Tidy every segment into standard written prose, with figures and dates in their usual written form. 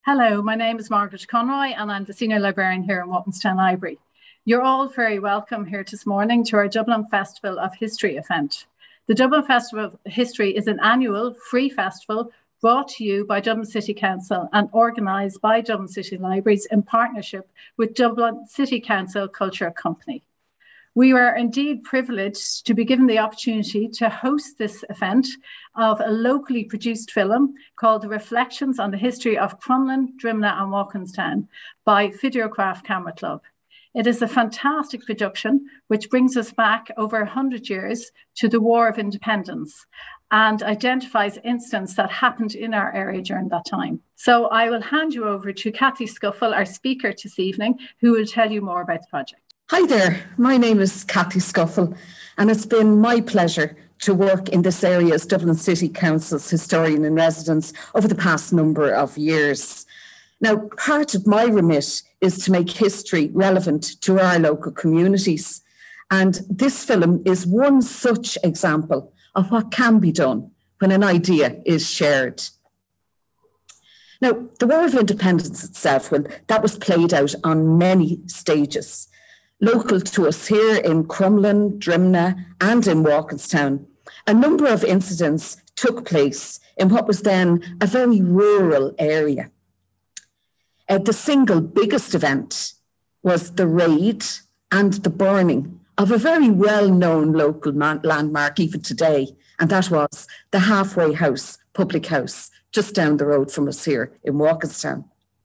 Hello, my name is Margaret Conroy and I'm the Senior Librarian here in Walkinstown Library. You're all very welcome here this morning to our Dublin Festival of History event. The Dublin Festival of History is an annual free festival brought to you by Dublin City Council and organised by Dublin City Libraries in partnership with Dublin City Council Culture Company. We were indeed privileged to be given the opportunity to host this event of a locally produced film called Reflections on the History of Crumlin, Drimnagh and Walkinstown by Videocraft Club. It is a fantastic production which brings us back over 100 years to the War of Independence and identifies incidents that happened in our area during that time. So I will hand you over to Cathy Scuffle, our speaker this evening, who will tell you more about the project. Hi there, my name is Cathy Scuffle and it's been my pleasure to work in this area as Dublin City Council's historian in residence over the past number of years. Now, part of my remit is to make history relevant to our local communities, and this film is one such example of what can be done when an idea is shared. Now, the War of Independence itself, that was played out on many stages. Local to us here in Crumlin, Drimnagh and in Walkinstown, a number of incidents took place in what was then a very rural area. The single biggest event was the raid and the burning of a very well-known local landmark even today, and that was the Halfway House, public house, just down the road from us here in Walkinstown.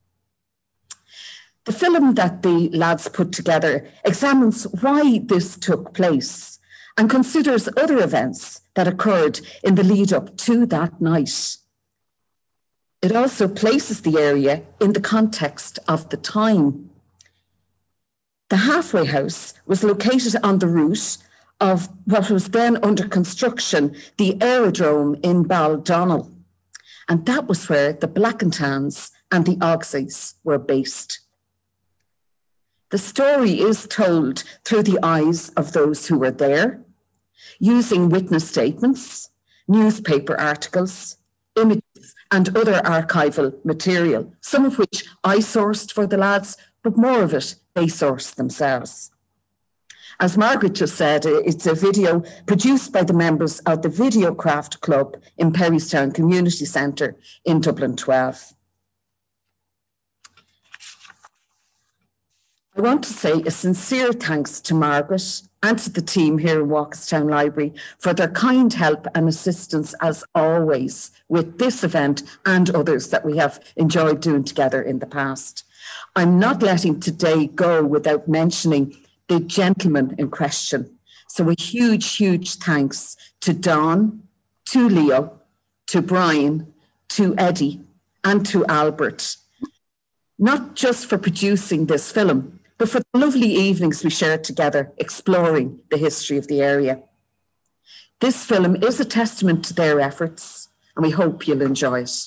The film that the lads put together examines why this took place and considers other events that occurred in the lead up to that night. It also places the area in the context of the time. The Halfway House was located on the route of what was then under construction, the aerodrome in Baldonnel. And that was where the Black and Tans and the Auxies were based. The story is told through the eyes of those who were there, using witness statements, newspaper articles, images, and other archival material, some of which I sourced for the lads, but more of it they sourced themselves. As Margaret just said, it's a video produced by the members of the Videocraft Club in Perrystown Community Centre in Dublin 12. I want to say a sincere thanks to Margaret and to the team here in Walkinstown Library for their kind help and assistance as always with this event and others that we have enjoyed doing together in the past. I'm not letting today go without mentioning the gentleman in question. So a huge, huge thanks to Don, to Leo, to Brian, to Eddie, and to Albert, not just for producing this film, but for the lovely evenings we shared together exploring the history of the area. This film is a testament to their efforts, and we hope you'll enjoy it.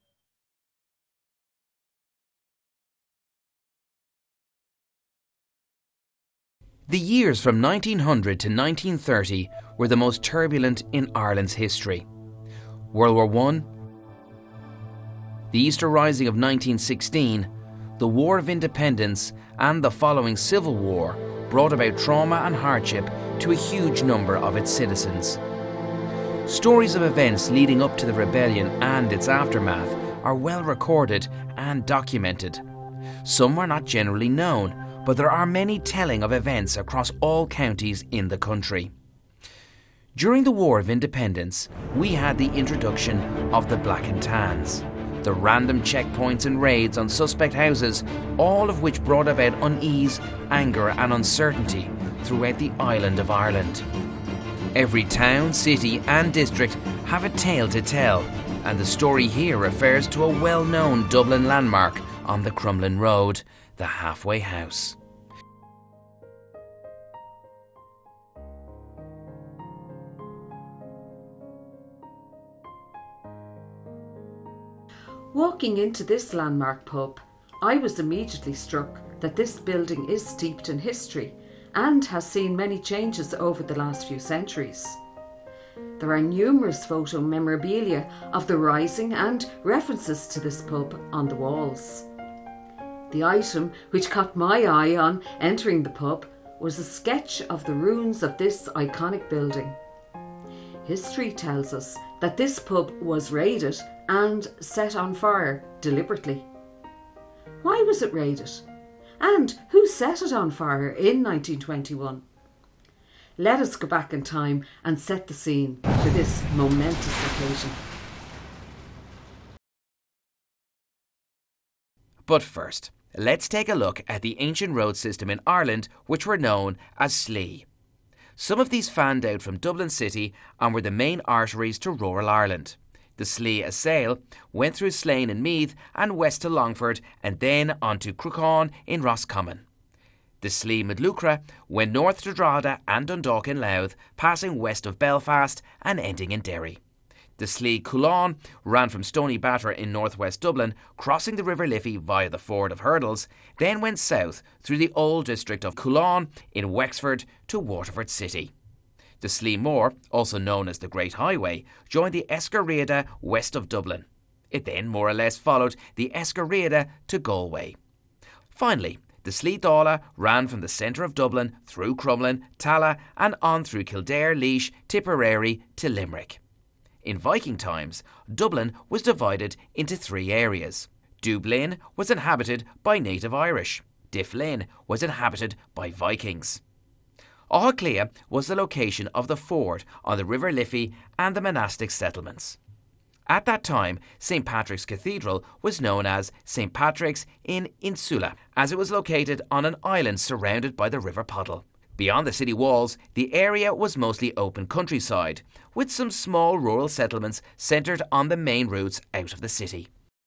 The years from 1900 to 1930 were the most turbulent in Ireland's history. World War I, the Easter Rising of 1916, the War of Independence and the following Civil War brought about trauma and hardship to a huge number of its citizens. Stories of events leading up to the rebellion and its aftermath are well recorded and documented. Some are not generally known, but there are many telling of events across all counties in the country. During the War of Independence, we had the introduction of the Black and Tans, the random checkpoints and raids on suspect houses, all of which brought about unease, anger and uncertainty throughout the island of Ireland. Every town, city and district have a tale to tell, and the story here refers to a well-known Dublin landmark on the Crumlin Road, the Halfway House. Walking into this landmark pub, I was immediately struck that this building is steeped in history and has seen many changes over the last few centuries. There are numerous photo memorabilia of the rising and references to this pub on the walls. The item which caught my eye on entering the pub was a sketch of the ruins of this iconic building. History tells us that this pub was raided and set on fire deliberately. Why was it raided? And who set it on fire in 1921? Let us go back in time and set the scene for this momentous occasion. But first, let's take a look at the ancient road system in Ireland, which were known as Slee. Some of these fanned out from Dublin city and were the main arteries to rural Ireland. The Slee Assail went through Slane in Meath and west to Longford and then on to Cruachan in Roscommon. The Slee Midlucra went north to Drogheda and Dundalk in Louth, passing west of Belfast and ending in Derry. The Slee Coulon ran from Stony Batter in northwest Dublin, crossing the River Liffey via the ford of Hurdles, then went south through the old district of Coulon in Wexford to Waterford City. The Slee Moor, also known as the Great Highway, joined the Escarriada west of Dublin. It then more or less followed the Escarriada to Galway. Finally, the Slee Dála ran from the centre of Dublin through Crumlin, Tala and on through Kildare, Laois, Tipperary to Limerick. In Viking times, Dublin was divided into three areas. Dublin was inhabited by native Irish. Difflin was inhabited by Vikings. Aughclea was the location of the ford on the River Liffey and the monastic settlements. At that time, St. Patrick's Cathedral was known as St. Patrick's in Insula, as it was located on an island surrounded by the River Puddle. Beyond the city walls, the area was mostly open countryside, with some small rural settlements centred on the main routes out of the city.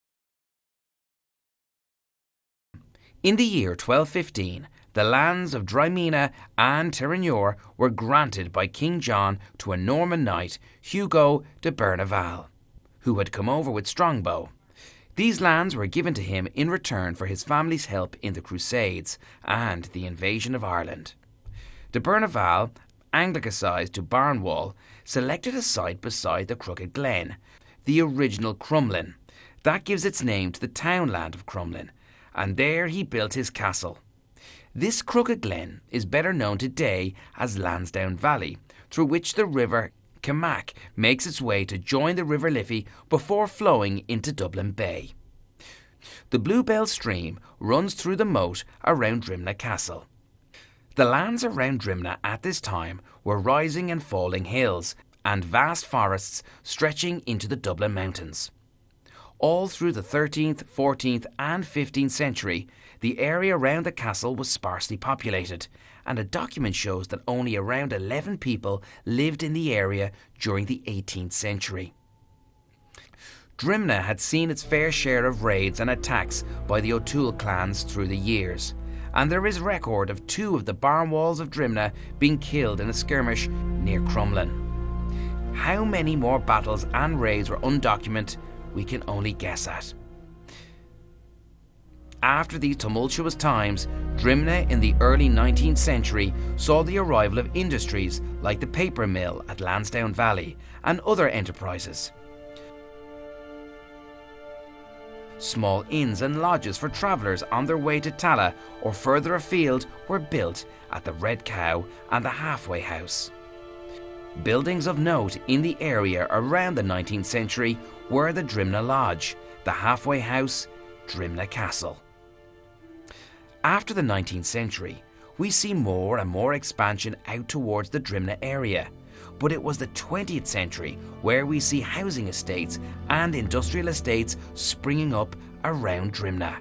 In the year 1215, the lands of Drimnagh and Tirrenior were granted by King John to a Norman knight, Hugo de Berneval, who had come over with Strongbow. These lands were given to him in return for his family's help in the Crusades and the invasion of Ireland. De Berneval, Anglicised to Barnwall, selected a site beside the Crooked Glen, the original Crumlin. That gives its name to the townland of Crumlin, and there he built his castle. This Crooked Glen is better known today as Lansdowne Valley, through which the river Camac makes its way to join the River Liffey before flowing into Dublin Bay. The Bluebell stream runs through the moat around Drimnagh Castle. The lands around Drimnagh at this time were rising and falling hills and vast forests stretching into the Dublin mountains. All through the 13th, 14th and 15th century, the area around the castle was sparsely populated, and a document shows that only around 11 people lived in the area during the 18th century. Drimnagh had seen its fair share of raids and attacks by the O'Toole clans through the years, and there is record of 2 of the barn walls of Drimnagh being killed in a skirmish near Crumlin. How many more battles and raids were undocumented, we can only guess at. After these tumultuous times, Drimnagh in the early 19th century saw the arrival of industries like the paper mill at Lansdowne Valley and other enterprises. Small inns and lodges for travellers on their way to Tala or further afield were built at the Red Cow and the Halfway House. Buildings of note in the area around the 19th century were the Drimnagh Lodge, the Halfway House, Drimnagh Castle. After the 19th century, we see more and more expansion out towards the Drimnagh area, but it was the 20th century where we see housing estates and industrial estates springing up around Drimnagh.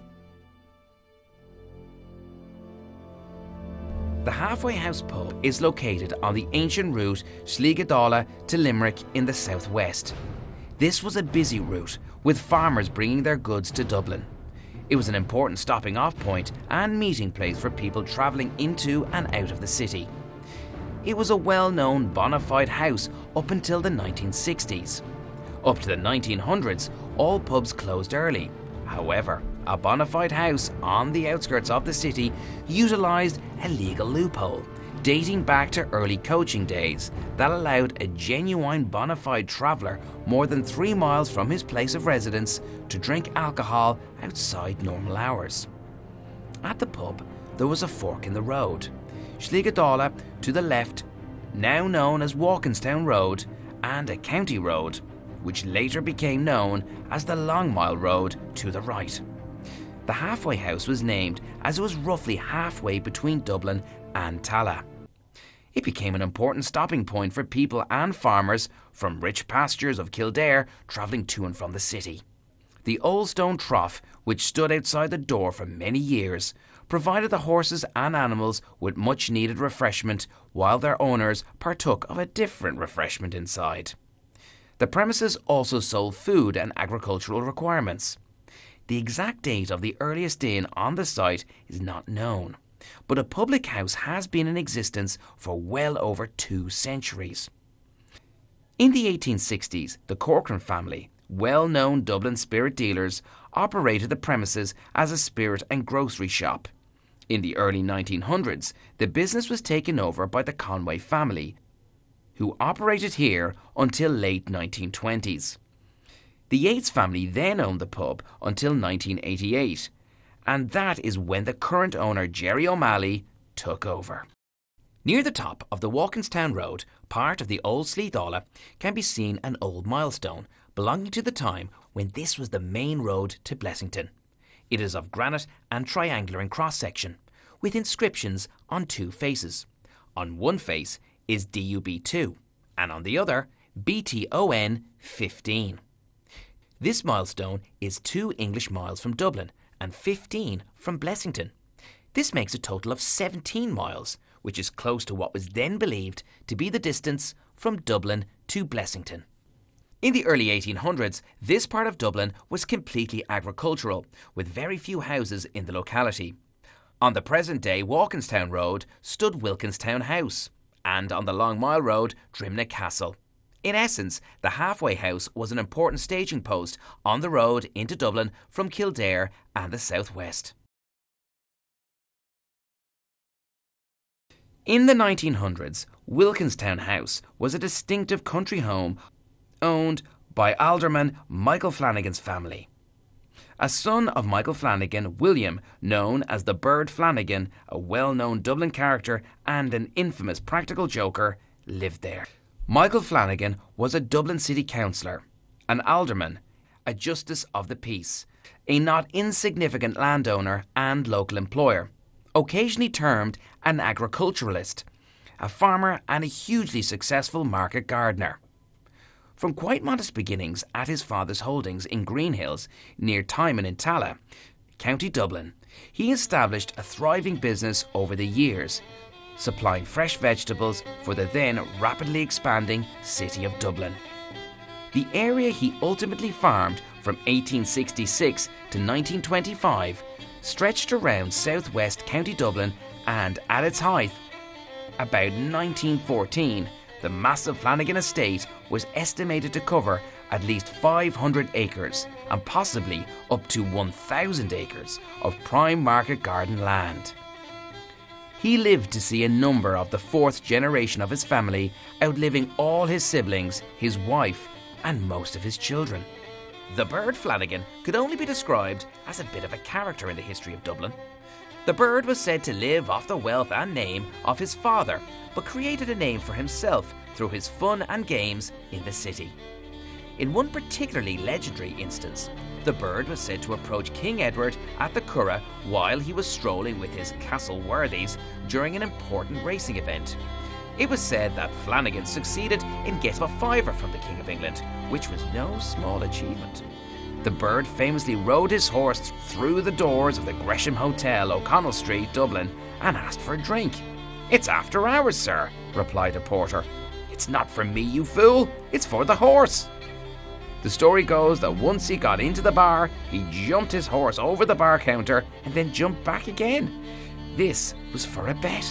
The Halfway House pub is located on the ancient route Sligodala to Limerick in the southwest. This was a busy route, with farmers bringing their goods to Dublin. It was an important stopping off point and meeting place for people travelling into and out of the city. It was a well-known bona fide house up until the 1960s. Up to the 1900s, all pubs closed early. However, a bona fide house on the outskirts of the city utilised a legal loophole. dating back to early coaching days that allowed a genuine bona fide traveller more than 3 miles from his place of residence to drink alcohol outside normal hours. At the pub, there was a fork in the road. Sligadala to the left, now known as Walkinstown Road, and a county road, which later became known as the Long Mile Road, to the right. The halfway house was named as it was roughly halfway between Dublin and Tallaght. It became an important stopping point for people and farmers from rich pastures of Kildare travelling to and from the city. The old stone trough, which stood outside the door for many years, provided the horses and animals with much needed refreshment, while their owners partook of a different refreshment inside. The premises also sold food and agricultural requirements. The exact date of the earliest inn on the site is not known, but a public house has been in existence for well over 2 centuries. In the 1860s, the Corcoran family, well-known Dublin spirit dealers, operated the premises as a spirit and grocery shop. In the early 1900s, the business was taken over by the Conway family, who operated here until late 1920s. The Yates family then owned the pub until 1988, and that is when the current owner, Jerry O'Malley, took over. Near the top of the Walkinstown Road, part of the old Sleethalla, can be seen an old milestone belonging to the time when this was the main road to Blessington. It is of granite and triangular in cross-section, with inscriptions on 2 faces. On one face is DUB2, and on the other, BTON 15. This milestone is 2 English miles from Dublin and 15 from Blessington. This makes a total of 17 miles, which is close to what was then believed to be the distance from Dublin to Blessington. In the early 1800s, this part of Dublin was completely agricultural, with very few houses in the locality. On the present-day Walkinstown Road stood Wilkinstown House, and on the Long Mile Road, Drimnagh Castle. In essence, the halfway house was an important staging post on the road into Dublin from Kildare and the southwest. In the 1900s, Wilkinstown House was a distinctive country home owned by Alderman Michael Flanagan's family. A son of Michael Flanagan, William, known as the Bird Flanagan, a well-known Dublin character and an infamous practical joker, lived there. Michael Flanagan was a Dublin City Councillor, an alderman, a Justice of the Peace, a not insignificant landowner and local employer, occasionally termed an agriculturalist, a farmer and a hugely successful market gardener. From quite modest beginnings at his father's holdings in Greenhills, near Timon in Tallaght, County Dublin, he established a thriving business over the years, supplying fresh vegetables for the then rapidly expanding city of Dublin. The area he ultimately farmed from 1866 to 1925 stretched around southwest County Dublin, and at its height, about 1914, the massive Flanagan estate was estimated to cover at least 500 acres and possibly up to 1,000 acres of prime market garden land. He lived to see a number of the 4th generation of his family, outliving all his siblings, his wife, and most of his children. The Bird Flanagan could only be described as a bit of a character in the history of Dublin. The Bird was said to live off the wealth and name of his father, but created a name for himself through his fun and games in the city. In one particularly legendary instance, the Bird was said to approach King Edward at the Curragh while he was strolling with his castle worthies during an important racing event. It was said that Flanagan succeeded in getting a fiver from the King of England, which was no small achievement. The Bird famously rode his horse through the doors of the Gresham Hotel, O'Connell Street, Dublin, and asked for a drink. "It's after hours, sir," replied a porter. "It's not for me, you fool, it's for the horse." The story goes that once he got into the bar, he jumped his horse over the bar counter and then jumped back again. This was for a bet.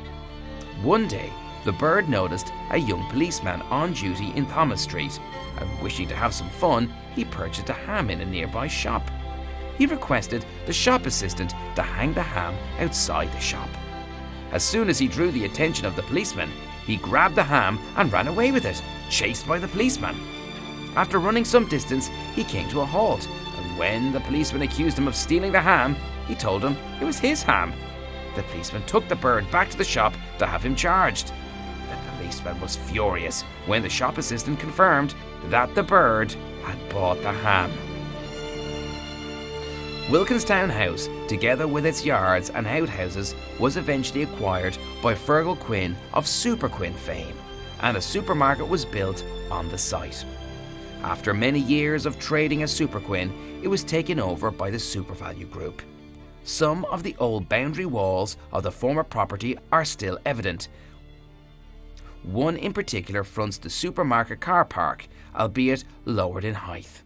One day, the Bird noticed a young policeman on duty in Thomas Street, and wishing to have some fun, he purchased a ham in a nearby shop. He requested the shop assistant to hang the ham outside the shop. As soon as he drew the attention of the policeman, he grabbed the ham and ran away with it, chased by the policeman. After running some distance, he came to a halt, and when the policeman accused him of stealing the ham, he told him it was his ham. The policeman took the bird back to the shop to have him charged. The policeman was furious when the shop assistant confirmed that the bird had bought the ham. Walkinstown House, together with its yards and outhouses, was eventually acquired by Fergal Quinn of Super Quinn fame, and a supermarket was built on the site. After many years of trading as Super Quinn, it was taken over by the SuperValu Group. Some of the old boundary walls of the former property are still evident. One in particular fronts the supermarket car park, albeit lowered in height.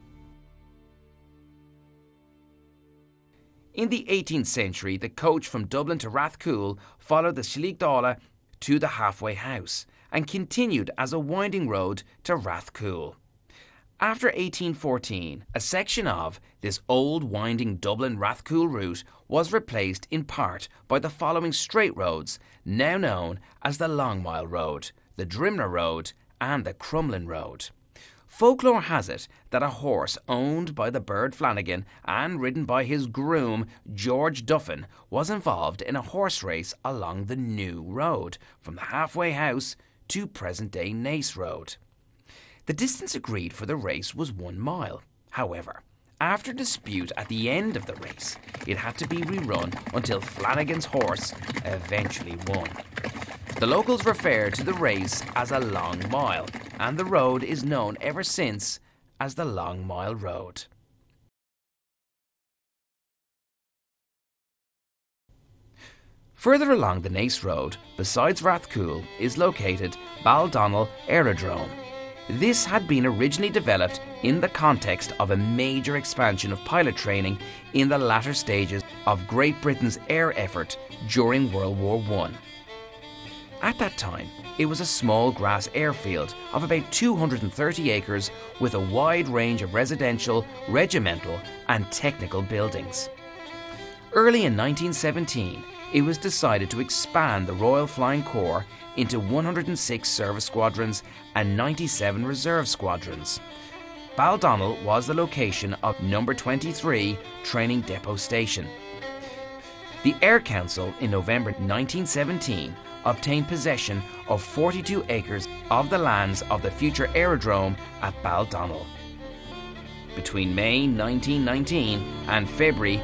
In the 18th century, the coach from Dublin to Rathcoole followed the Sliagdala to the halfway house and continued as a winding road to Rathcoole. After 1814, a section of this old winding Dublin-Rathcoole route was replaced in part by the following straight roads, now known as the Long Mile Road, the Drimnagh Road and the Crumlin Road. Folklore has it that a horse owned by the Bird Flanagan and ridden by his groom George Duffin was involved in a horse race along the New Road from the halfway house to present-day Naas Road. The distance agreed for the race was 1 mile. However, after dispute at the end of the race, it had to be rerun until Flanagan's horse eventually won. The locals refer to the race as a long mile, and the road is known ever since as the Long Mile Road. Further along the Naas Road, besides Rathcoole, is located Baldonnel Aerodrome. This had been originally developed in the context of a major expansion of pilot training in the latter stages of Great Britain's air effort during World War I. At that time, it was a small grass airfield of about 230 acres with a wide range of residential, regimental and technical buildings. Early in 1917, it was decided to expand the Royal Flying Corps into 106 service squadrons and 97 reserve squadrons. Baldonnel was the location of No. 23 Training Depot Station. The Air Council in November 1917 obtained possession of 42 acres of the lands of the future aerodrome at Baldonnel. Between May 1919 and February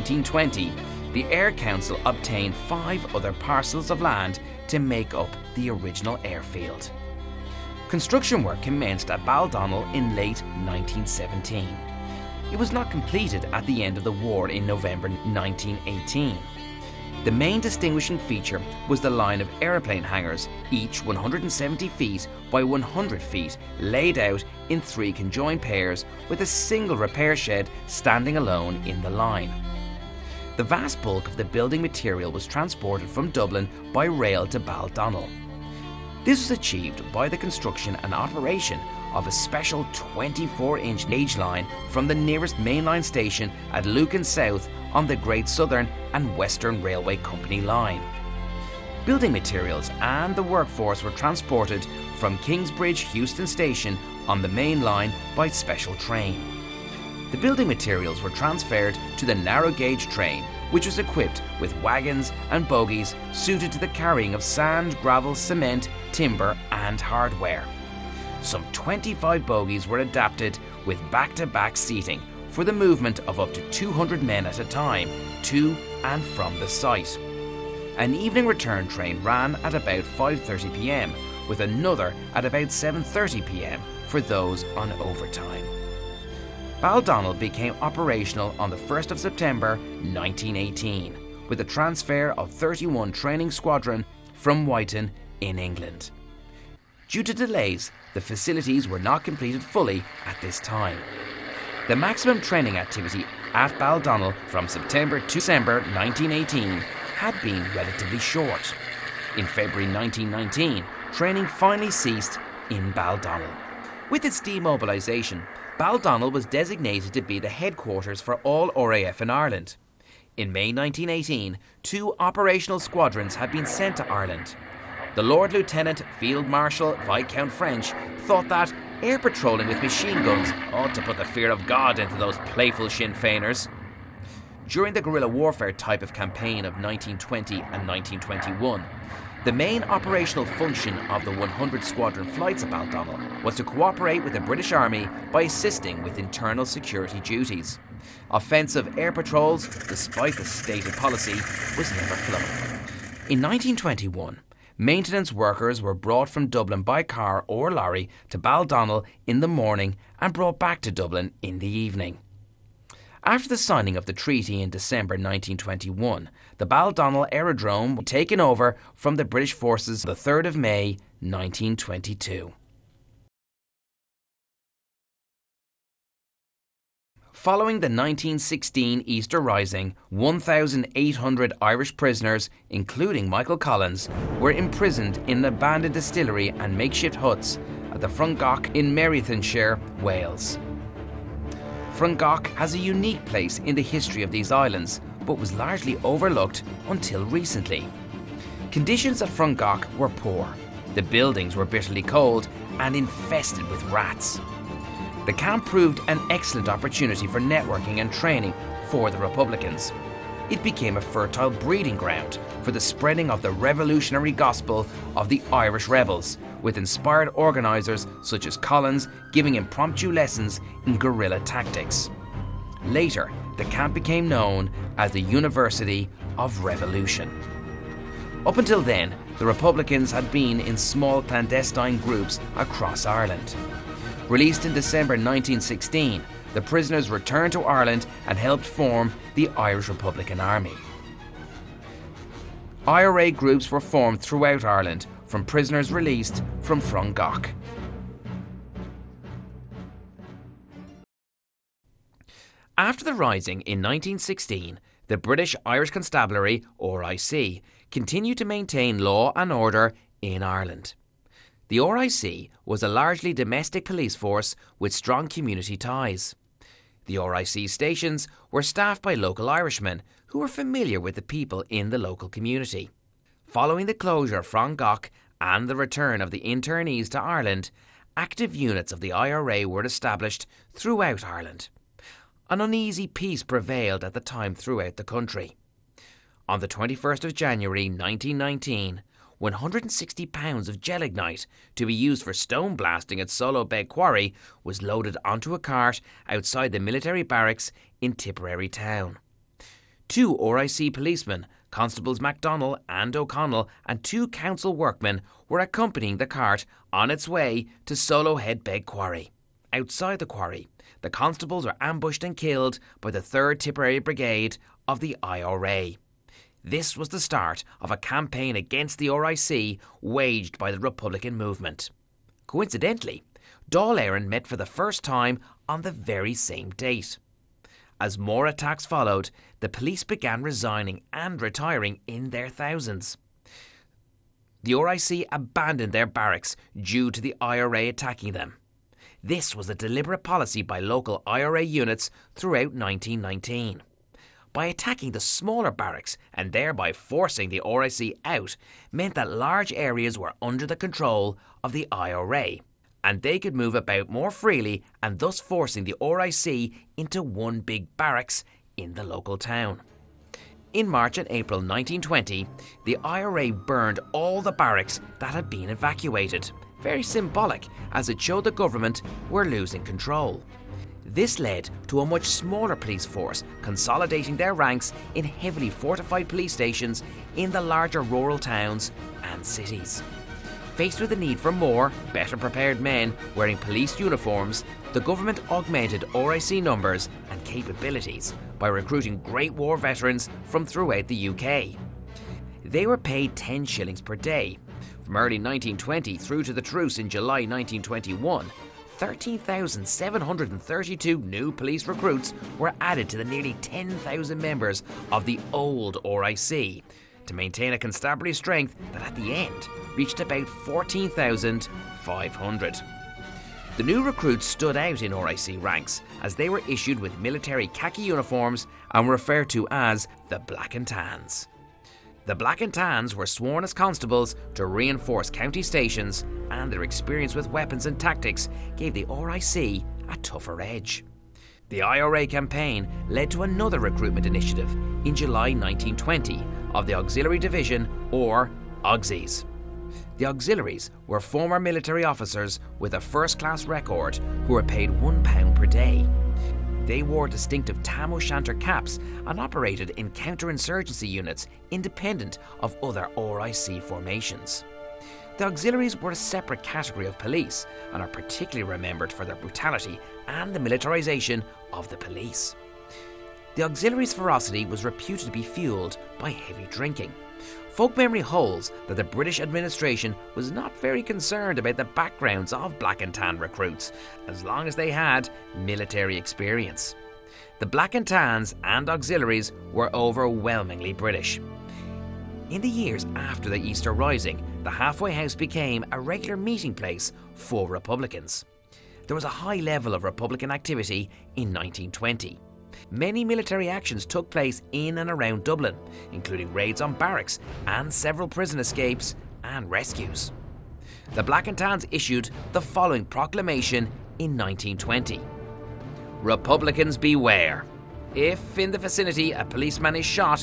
1920, the Air Council obtained 5 other parcels of land to make up the original airfield. Construction work commenced at Baldonnel in late 1917. It was not completed at the end of the war in November 1918. The main distinguishing feature was the line of aeroplane hangars, each 170 feet by 100 feet, laid out in 3 conjoined pairs with a single repair shed standing alone in the line. The vast bulk of the building material was transported from Dublin by rail to Baldonnel. This was achieved by the construction and operation of a special 24-inch gauge line from the nearest mainline station at Lucan South on the Great Southern and Western Railway Company line. Building materials and the workforce were transported from Kingsbridge Heuston Station on the main line by special train. The building materials were transferred to the narrow gauge train, which was equipped with wagons and bogies suited to the carrying of sand, gravel, cement, timber and hardware. Some 25 bogies were adapted with back-to-back seating for the movement of up to 200 men at a time to and from the site. An evening return train ran at about 5:30 p.m, with another at about 7:30 p.m. for those on overtime. Baldonnel became operational on the 1st of September 1918, with the transfer of 31 training squadron from Whiten in England. Due to delays, the facilities were not completed fully at this time. The maximum training activity at Baldonnel from September to December 1918 had been relatively short. In February 1919, training finally ceased in Baldonnel. With its demobilisation, Baldonnel was designated to be the headquarters for all RAF in Ireland. In May 1918, 2 operational squadrons had been sent to Ireland. The Lord Lieutenant Field Marshal Viscount French thought that air patrolling with machine guns ought to put the fear of God into those playful Sinn Féiners. During the guerrilla warfare type of campaign of 1920 and 1921, the main operational function of the 100 Squadron flights at Baldonnel was to cooperate with the British Army by assisting with internal security duties. Offensive air patrols, despite the stated policy, was never flown. In 1921, maintenance workers were brought from Dublin by car or lorry to Baldonnel in the morning and brought back to Dublin in the evening. After the signing of the treaty in December 1921, the Baldonnel aerodrome was taken over from the British forces on the 3rd of May 1922. Following the 1916 Easter Rising, 1,800 Irish prisoners, including Michael Collins, were imprisoned in an abandoned distillery and makeshift huts at the Frongach in Merionethshire, Wales. Frongach has a unique place in the history of these islands, but was largely overlooked until recently. Conditions at Frongach were poor. The buildings were bitterly cold and infested with rats. The camp proved an excellent opportunity for networking and training for the Republicans. It became a fertile breeding ground for the spreading of the revolutionary gospel of the Irish rebels, with inspired organisers such as Collins giving impromptu lessons in guerrilla tactics. Later, the camp became known as the University of Revolution. Up until then, the Republicans had been in small clandestine groups across Ireland. Released in December 1916, the prisoners returned to Ireland and helped form the Irish Republican Army. IRA groups were formed throughout Ireland from prisoners released from Frongach. After the Rising in 1916, the British Irish Constabulary, RIC, continued to maintain law and order in Ireland. The RIC was a largely domestic police force with strong community ties. The RIC stations were staffed by local Irishmen who were familiar with the people in the local community. Following the closure of Frongach and the return of the internees to Ireland, active units of the IRA were established throughout Ireland. An uneasy peace prevailed at the time throughout the country. On the 21st of January 1919, 160 pounds of gelignite to be used for stone blasting at Solo Beg Quarry was loaded onto a cart outside the military barracks in Tipperary town. 2 RIC policemen, Constables MacDonald and O'Connell, and 2 council workmen were accompanying the cart on its way to Solo Head Beg Quarry. Outside the quarry, the constables were ambushed and killed by the 3rd Tipperary Brigade of the IRA. This was the start of a campaign against the RIC waged by the Republican movement. Coincidentally, Dáil Éireann met for the first time on the very same date. As more attacks followed, the police began resigning and retiring in their thousands. The RIC abandoned their barracks due to the IRA attacking them. This was a deliberate policy by local IRA units throughout 1919. By attacking the smaller barracks and thereby forcing the RIC out meant that large areas were under the control of the IRA, and they could move about more freely and thus forcing the RIC into one big barracks in the local town. In March and April 1920, the IRA burned all the barracks that had been evacuated, very symbolic as it showed the government were losing control. This led to a much smaller police force consolidating their ranks in heavily fortified police stations in the larger rural towns and cities. Faced with the need for more, better prepared men wearing police uniforms, the government augmented RIC numbers and capabilities by recruiting Great War veterans from throughout the UK. They were paid 10 shillings per day. From early 1920 through to the truce in July 1921, 13,732 new police recruits were added to the nearly 10,000 members of the old RIC to maintain a constabulary strength that at the end reached about 14,500. The new recruits stood out in RIC ranks as they were issued with military khaki uniforms and were referred to as the Black and Tans. The Black and Tans were sworn as constables to reinforce county stations, and their experience with weapons and tactics gave the RIC a tougher edge. The IRA campaign led to another recruitment initiative in July 1920 of the Auxiliary Division, or Auxies. The auxiliaries were former military officers with a first-class record who were paid £1 per day. They wore distinctive tam o' shanter caps and operated in counterinsurgency units independent of other RIC formations. The auxiliaries were a separate category of police and are particularly remembered for their brutality and the militarisation of the police. The auxiliaries' ferocity was reputed to be fuelled by heavy drinking. Folk memory holds that the British administration was not very concerned about the backgrounds of Black and Tan recruits, as long as they had military experience. The Black and Tans and auxiliaries were overwhelmingly British. In the years after the Easter Rising, the halfway house became a regular meeting place for Republicans. There was a high level of Republican activity in 1920. Many military actions took place in and around Dublin, including raids on barracks and several prison escapes and rescues. The Black and Tans issued the following proclamation in 1920. Republicans beware. If in the vicinity a policeman is shot,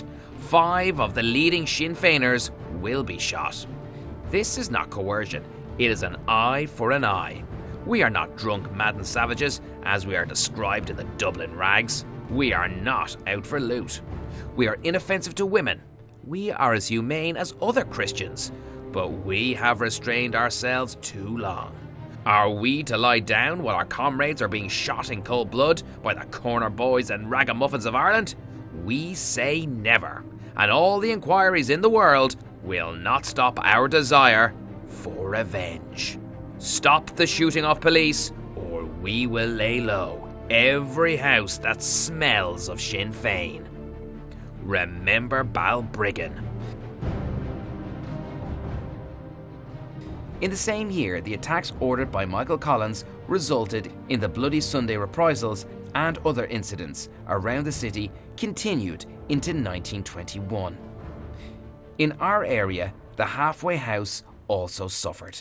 5 of the leading Sinn Féiners will be shot. This is not coercion, it is an eye for an eye. We are not drunk, maddened savages, as we are described in the Dublin rags. We are not out for loot. We are inoffensive to women. We are as humane as other Christians, but we have restrained ourselves too long. Are we to lie down while our comrades are being shot in cold blood by the corner boys and ragamuffins of Ireland? We say never, and all the inquiries in the world will not stop our desire for revenge. Stop the shooting of police, or we will lay low every house that smells of Sinn Féin. Remember Balbriggan. In the same year, the attacks ordered by Michael Collins resulted in the Bloody Sunday reprisals, and other incidents around the city continued into 1921. In our area, the halfway house also suffered.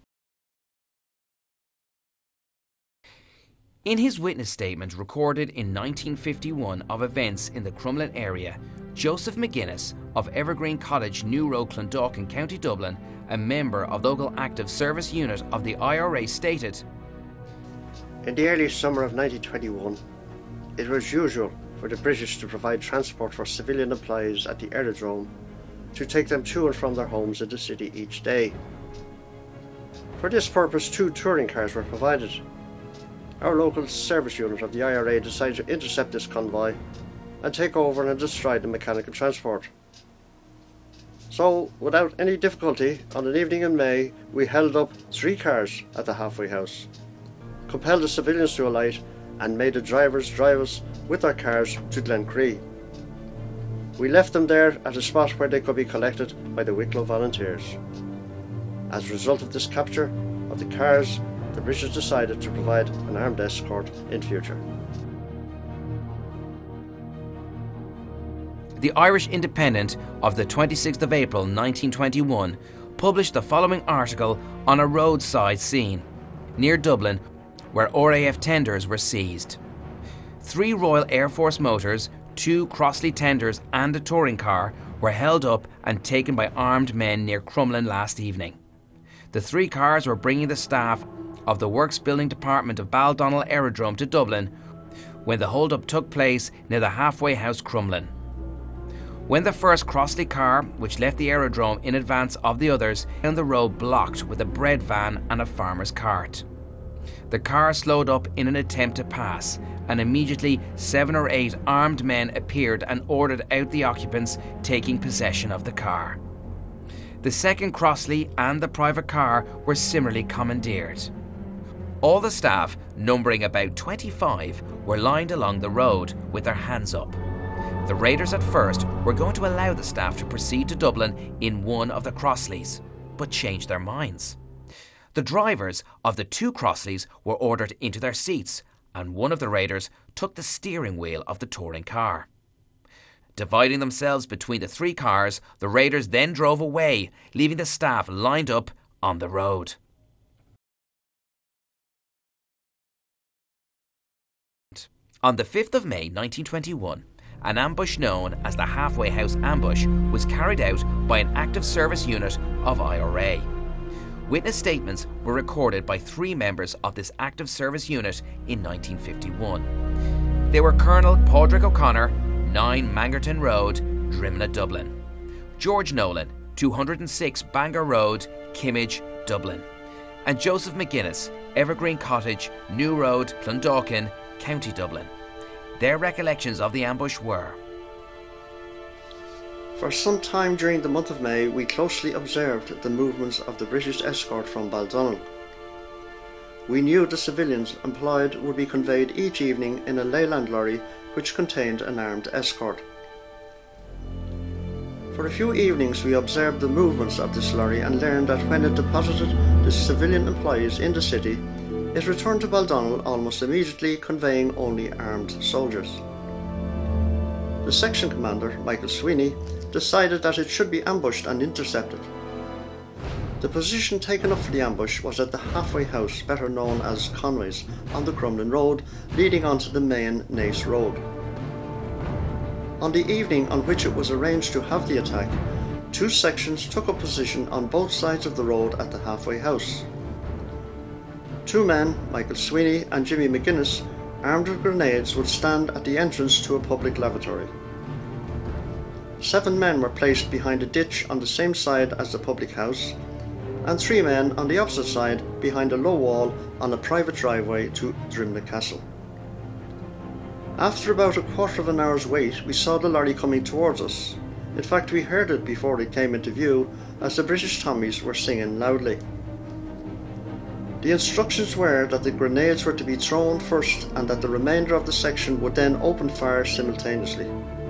In his witness statement recorded in 1951 of events in the Crumlin area, Joseph McGuinness of Evergreen Cottage, New Road, Clondalkin, County Dublin, a member of the local active service unit of the IRA, stated, "In the early summer of 1921, it was usual for the British to provide transport for civilian employees at the aerodrome to take them to and from their homes in the city each day. For this purpose, 2 touring cars were provided. Our local service unit of the IRA decided to intercept this convoy and take over and destroy the mechanical transport. So, without any difficulty, on an evening in May, we held up 3 cars at the halfway house, compelled the civilians to alight, and made the drivers drive us with their cars to Glencree. We left them there at a spot where they could be collected by the Wicklow volunteers. As a result of this capture of the cars, the British decided to provide an armed escort in future." The Irish Independent of the 26th of April 1921 published the following article on a roadside scene near Dublin where RAF tenders were seized. 3 Royal Air Force motors, 2 Crossley tenders and a touring car were held up and taken by armed men near Crumlin last evening. The 3 cars were bringing the staff of the Works Building Department of Baldonnel Aerodrome to Dublin when the hold-up took place near the halfway house Crumlin. When the first Crossley car, which left the aerodrome in advance of the others, found the road blocked with a bread van and a farmer's cart. The car slowed up in an attempt to pass, and immediately 7 or 8 armed men appeared and ordered out the occupants, taking possession of the car. The second Crossley and the private car were similarly commandeered. All the staff, numbering about 25, were lined along the road with their hands up. The raiders at first were going to allow the staff to proceed to Dublin in one of the Crossleys, but changed their minds. The drivers of the 2 Crossleys were ordered into their seats, and one of the raiders took the steering wheel of the touring car. Dividing themselves between the three cars, the raiders then drove away, leaving the staff lined up on the road. On the 5th of May 1921, an ambush known as the Halfway House Ambush was carried out by an active service unit of IRA. Witness statements were recorded by 3 members of this active service unit in 1951. They were Colonel Padraig O'Connor, 9 Mangerton Road, Drimnagh, Dublin; George Nolan, 206 Bangor Road, Kimmage, Dublin; and Joseph McGuinness, Evergreen Cottage, New Road, Clondalkin, County Dublin. Their recollections of the ambush were: For some time during the month of May, we closely observed the movements of the British escort from Baldonnel. We knew the civilians employed would be conveyed each evening in a Leyland lorry which contained an armed escort. For a few evenings we observed the movements of this lorry and learned that when it deposited the civilian employees in the city, it returned to Baldonnel almost immediately, conveying only armed soldiers. The section commander, Michael Sweeney, decided that it should be ambushed and intercepted. The position taken up for the ambush was at the halfway house, better known as Conway's, on the Crumlin Road, leading onto the main Naas Road. On the evening on which it was arranged to have the attack, 2 sections took up position on both sides of the road at the halfway house. 2 men, Michael Sweeney and Jimmy McGuinness, armed with grenades, would stand at the entrance to a public lavatory. 7 men were placed behind a ditch on the same side as the public house, and 3 men on the opposite side behind a low wall on a private driveway to Drimnagh Castle. After about a quarter of an hour's wait, we saw the lorry coming towards us. In fact, we heard it before it came into view, as the British Tommies were singing loudly. The instructions were that the grenades were to be thrown first and that the remainder of the section would then open fire simultaneously.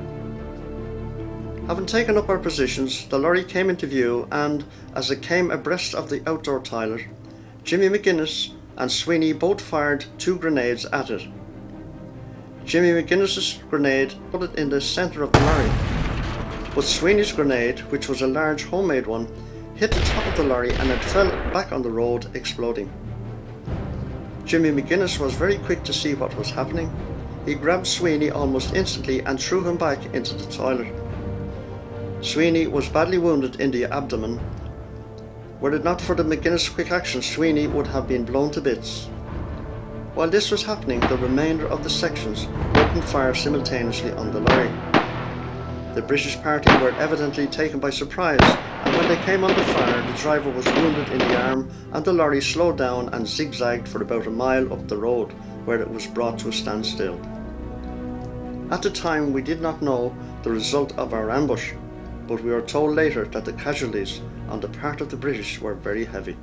Having taken up our positions, the lorry came into view and, as it came abreast of the outdoor toilet, Jimmy McGuinness and Sweeney both fired 2 grenades at it. Jimmy McGuinness's grenade put it in the centre of the lorry, but Sweeney's grenade, which was a large homemade one, hit the top of the lorry and it fell back on the road, exploding. Jimmy McGuinness was very quick to see what was happening. He grabbed Sweeney almost instantly and threw him back into the toilet. Sweeney was badly wounded in the abdomen. Were it not for the McGuinness quick action, Sweeney would have been blown to bits. While this was happening, the remainder of the sections opened fire simultaneously on the lorry. The British party were evidently taken by surprise, and when they came under fire, the driver was wounded in the arm and the lorry slowed down and zigzagged for about a mile up the road, where it was brought to a standstill. At the time, we did not know the result of our ambush, but we were told later that the casualties on the part of the British were very heavy.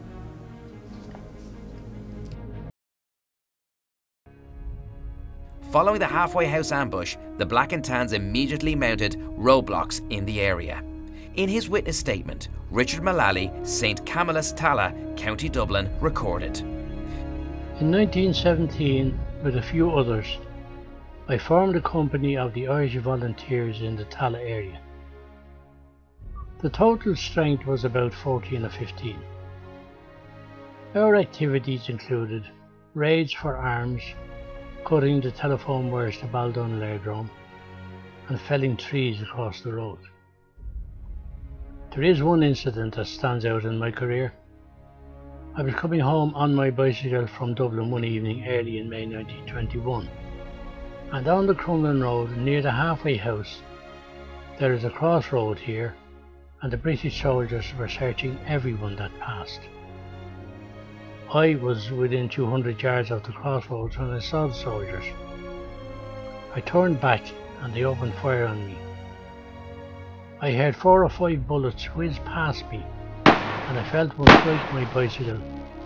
Following the halfway house ambush, the Black and Tans immediately mounted roadblocks in the area. In his witness statement, Richard Mullally, St Camillus Tala, County Dublin, recorded: In 1917, with a few others, I formed a company of the Irish volunteers in the Tala area. The total strength was about 14 or 15. Our activities included raids for arms, cutting the telephone wires to Baldonnel aerodrome, and felling trees across the road. There is one incident that stands out in my career. I was coming home on my bicycle from Dublin one evening early in May 1921, and on the Crumlin Road near the halfway house there is a crossroad here, and the British soldiers were searching everyone that passed. I was within 200 yards of the crossroads when I saw the soldiers. I turned back and they opened fire on me. I heard 4 or 5 bullets whiz past me and I felt one strike my bicycle.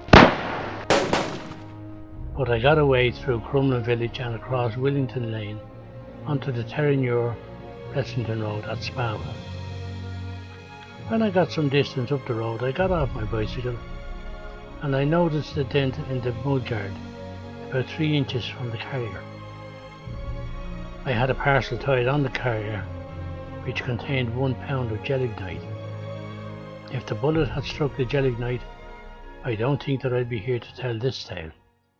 But I got away through Crumlin village and across Willington Lane onto the Terranure Blessington Road at Spawa. When I got some distance up the road, I got off my bicycle and I noticed a dent in the mudguard about 3 inches from the carrier. I had a parcel tied on the carrier which contained 1 pound of gelignite. If the bullet had struck the gelignite, I don't think that I'd be here to tell this tale.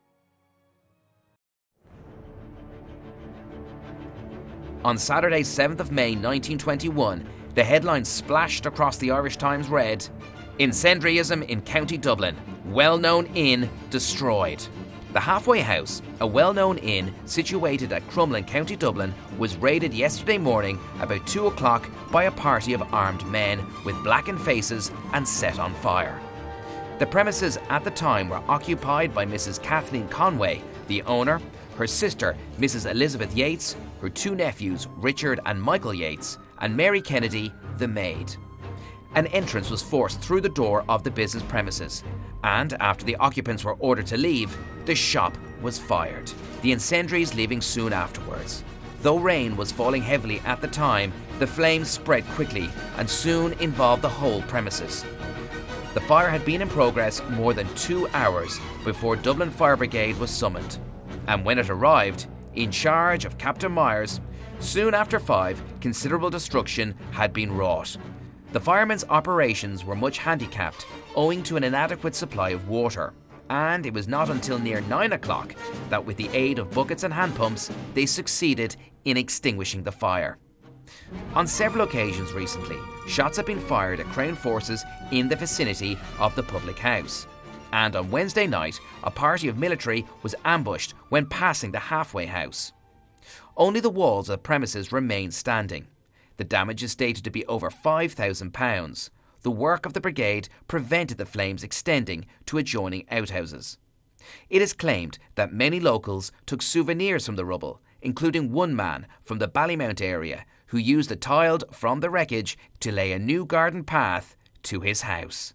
On Saturday 7th of May 1921, the headline splashed across the Irish Times read, "Incendiarism in County Dublin. Well-known inn destroyed." The Halfway House, a well-known inn situated at Crumlin, County Dublin, was raided yesterday morning about 2 o'clock by a party of armed men with blackened faces and set on fire. The premises at the time were occupied by Mrs. Kathleen Conway, the owner, her sister, Mrs. Elizabeth Yates, her 2 nephews, Richard and Michael Yates, and Mary Kennedy, the maid. An entrance was forced through the door of the business premises, and after the occupants were ordered to leave, the shop was fired, the incendiaries leaving soon afterwards. Though rain was falling heavily at the time, the flames spread quickly and soon involved the whole premises. The fire had been in progress more than 2 hours before Dublin Fire Brigade was summoned, and when it arrived, in charge of Captain Myers, soon after 5, considerable destruction had been wrought. The firemen's operations were much handicapped owing to an inadequate supply of water, and it was not until near 9 o'clock that with the aid of buckets and hand pumps they succeeded in extinguishing the fire. On several occasions recently, shots have been fired at Crown forces in the vicinity of the public house, and on Wednesday night a party of military was ambushed when passing the Halfway House. Only the walls of the premises remain standing. The damage is stated to be over £5,000. The work of the brigade prevented the flames extending to adjoining outhouses. It is claimed that many locals took souvenirs from the rubble, including one man from the Ballymount area who used the tiled from the wreckage to lay a new garden path to his house.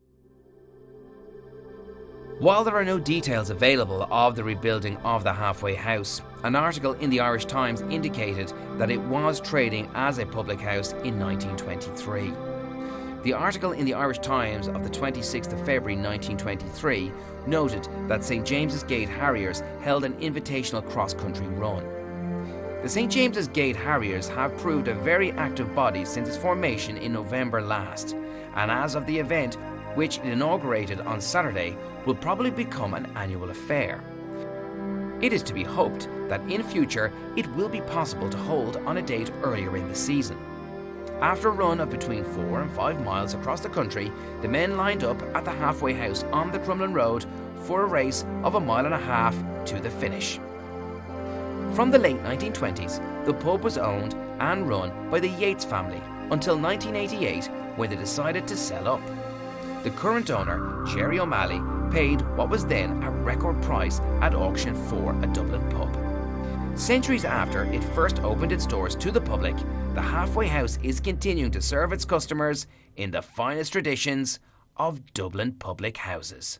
While there are no details available of the rebuilding of the Halfway House, an article in the Irish Times indicated that it was trading as a public house in 1923. The article in the Irish Times of the 26th of February 1923 noted that St James's Gate Harriers held an invitational cross-country run. The St James's Gate Harriers have proved a very active body since its formation in November last, and as of the event, which it inaugurated on Saturday, will probably become an annual affair. It is to be hoped that in future it will be possible to hold on a date earlier in the season. After a run of between 4 and 5 miles across the country, the men lined up at the Halfway House on the Crumlin Road for a race of 1.5 miles to the finish. From the late 1920s, the pub was owned and run by the Yates family until 1988, when they decided to sell up. The current owner, Jerry O'Malley, paid what was then a record price at auction for a Dublin pub. Centuries after it first opened its doors to the public, the Halfway House is continuing to serve its customers in the finest traditions of Dublin public houses.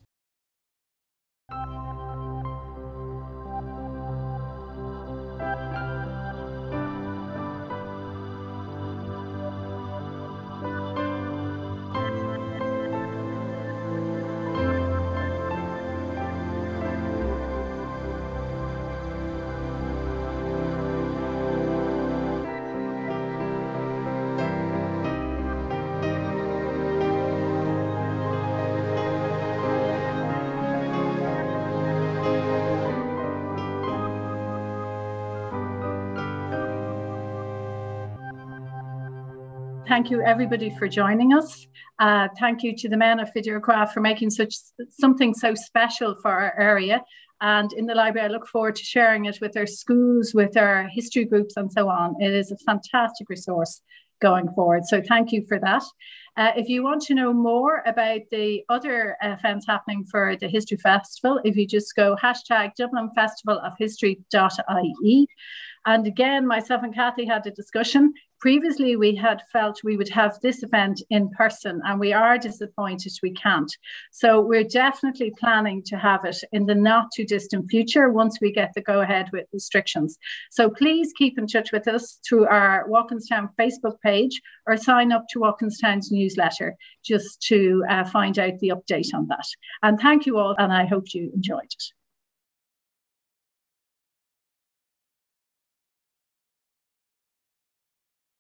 Thank you everybody for joining us. Thank you to the men of Videocraft for making something so special for our area. And in the library, I look forward to sharing it with our schools, with our history groups and so on. It is a fantastic resource going forward. So thank you for that. If you want to know more about the other events happening for the History Festival, if you just go #DublinFestivalOfHistory.ie. And again, myself and Kathy had a discussion. Previously, we had felt we would have this event in person, and we are disappointed we can't. So we're definitely planning to have it in the not too distant future once we get the go ahead with restrictions. So please keep in touch with us through our Walkinstown Facebook page or sign up to Walkinstown's newsletter just to find out the update on that. And thank you all, and I hope you enjoyed it.